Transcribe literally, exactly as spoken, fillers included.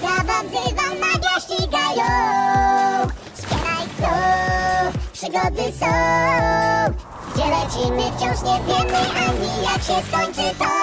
zabaw wzywam, magia ścigają. Wspieraj tu, przygody są. Gdzie lecimy, wciąż nie wiemy ani jak się skończy to.